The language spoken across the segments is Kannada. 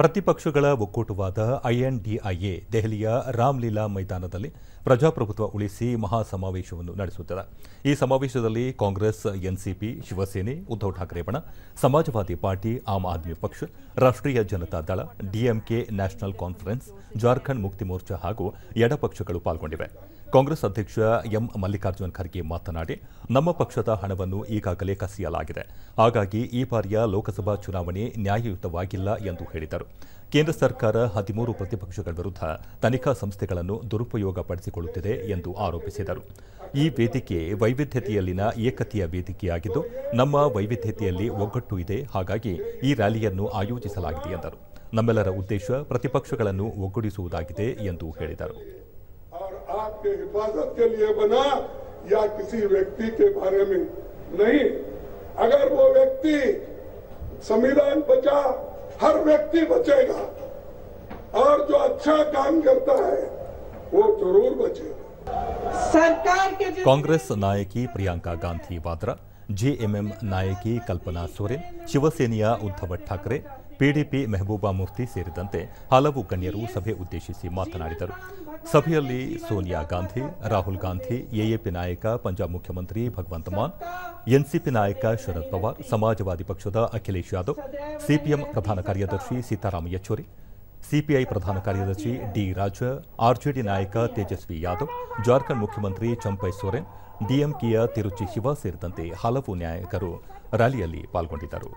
ಪ್ರತಿಪಕ್ಷಗಳ ಒಕ್ಕೂಟವಾದ ಐಎನ್ಡಿಐಎ ದೆಹಲಿಯ ರಾಮ್ಲೀಲಾ ಮೈದಾನದಲ್ಲಿ ಪ್ರಜಾಪ್ರಭುತ್ವ ಉಳಿಸಿ ಮಹಾಸಮಾವೇಶವನ್ನು ನಡೆಸುತ್ತಿದೆ. ಈ ಸಮಾವೇಶದಲ್ಲಿ ಕಾಂಗ್ರೆಸ್, ಎನ್ಸಿಪಿ, ಶಿವಸೇನೆ, ಉದ್ದವ್ ಠಾಕ್ರೆ ಬಣ, ಸಮಾಜವಾದಿ ಪಾರ್ಟಿ, ಆಮ್ ಆದ್ಮಿ ಪಕ್ಷ, ರಾಷ್ಟ್ರೀಯ ಜನತಾ ದಳ, DMK, national conference, Jharkhand Mukti Morcha ಹಾಗೂ ಎಡಪಕ್ಷಗಳು ಪಾಲ್ಗೊಂಡಿವೆ. ಕಾಂಗ್ರೆಸ್ ಅಧ್ಯಕ್ಷ ಎಂ ಮಲ್ಲಿಕಾರ್ಜುನ್ ಖರ್ಗೆ ಮಾತನಾಡಿ, ನಮ್ಮ ಪಕ್ಷದ ಹಣವನ್ನು ಈಗಾಗಲೇ ಕಸಿಯಲಾಗಿದೆ. ಹಾಗಾಗಿ ಈ ಬಾರಿಯ ಲೋಕಸಭಾ ಚುನಾವಣೆ ನ್ಯಾಯಯುತವಾಗಿಲ್ಲ ಎಂದು ಹೇಳಿದರು. ಕೇಂದ್ರ ಸರ್ಕಾರ 13 ಪ್ರತಿಪಕ್ಷಗಳ ವಿರುದ್ಧ ತನಿಖಾ ಸಂಸ್ಥೆಗಳನ್ನು ದುರುಪಯೋಗಪಡಿಸಿಕೊಳ್ಳುತ್ತಿದೆ ಎಂದು ಆರೋಪಿಸಿದರು. ಈ ವೇದಿಕೆ ವೈವಿಧ್ಯತೆಯಲ್ಲಿನ ಏಕತೆಯ ವೇದಿಕೆಯಾಗಿದ್ದು, ನಮ್ಮ ವೈವಿಧ್ಯತೆಯಲ್ಲಿ ಒಗ್ಗಟ್ಟು ಇದೆ. ಹಾಗಾಗಿ ಈ ರ್ಯಾಲಿಯನ್ನು ಆಯೋಜಿಸಲಾಗಿದೆ ಎಂದರು. ನಮ್ಮೆಲ್ಲರ ಉದ್ದೇಶ ಪ್ರತಿಪಕ್ಷಗಳನ್ನು ಒಗ್ಗೂಡಿಸುವುದಾಗಿದೆ ಎಂದು ಹೇಳಿದರು. आपके हिफाजत के लिए बना या किसी व्यक्ति के बारे में नहीं। अगर वो व्यक्ति संविधान बचा, हर व्यक्ति बचेगा और जो अच्छा काम करता है वो जरूर बचेगा। सरकार के कांग्रेस नायकी प्रियंका गांधी वाड्रा, जेएमएम नायकी कल्पना सोरेन, ಶಿವಸೇನೆಯ ಉದ್ದವ್ ಠಾಕ್ರೆ, ಪಿಡಿಪಿ ಮೆಹಬೂಬಾ ಮುಫ್ತಿ ಸೇರಿದಂತೆ ಹಲವು ಗಣ್ಯರು ಸಭೆ ಉದ್ದೇಶಿಸಿ ಮಾತನಾಡಿದರು. ಸಭೆಯಲ್ಲಿ ಸೋನಿಯಾ ಗಾಂಧಿ, ರಾಹುಲ್ ಗಾಂಧಿ, ಎಎಪಿ ನಾಯಕ ಪಂಜಾಬ್ ಮುಖ್ಯಮಂತ್ರಿ ಭಗವಂತ ಮಾನ್, ಎನ್ಸಿಪಿ ನಾಯಕ ಶರದ್ ಪವಾರ್, ಸಮಾಜವಾದಿ ಪಕ್ಷದ ಅಖಿಲೇಶ್ ಯಾದವ್, ಸಿಪಿಎಂ ಪ್ರಧಾನ ಕಾರ್ಯದರ್ಶಿ ಸೀತಾರಾಮ್ ಯೆಚೂರಿ, ಸಿಪಿಐ ಪ್ರಧಾನ ಕಾರ್ಯದರ್ಶಿ ಡಿ ರಾಜ, ಆರ್ಜೆಡಿ ನಾಯಕ ತೇಜಸ್ವಿ ಯಾದವ್, ಜಾರ್ಖಂಡ್ ಮುಖ್ಯಮಂತ್ರಿ ಚಂಪೈ ಸೋರೆನ್, ಡಿಎಂಕೆಯ ತಿರುಚಿ ಶಿವ ಸೇರಿದಂತೆ ಹಲವು ನಾಯಕರು ರ್ಯಾಲಿಯಲ್ಲಿ ಪಾಲ್ಗೊಂಡಿದ್ದರು.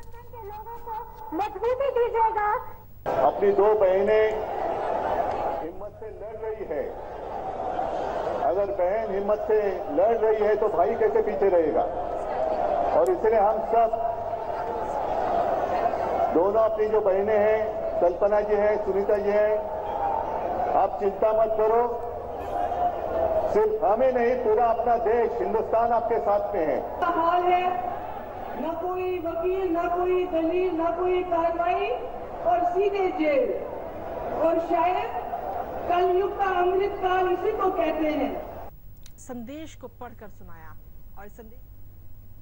अपनी दो बहनें हिम्मत से लड़ रही है। अगर बहन हिम्मत से लड़ रही है तो भाई कैसे पीछे रहेगा? और इसलिए हम सब दोनों अपनी जो बहनें हैं, कल्पना जी हैं, सुनीता जी हैं, आप चिंता मत करो। सिर्फ हमें नहीं, पूरा अपना देश, हिंदुस्तान आपके साथ में है। हाल है, न कोई वकील, न कोई दलील, न कोई कार्रवाई और सीधे जेल। और शायद कलयुग का अमृत काल इसी को कहते हैं। संदेश को पढ़कर सुनाया और संदेश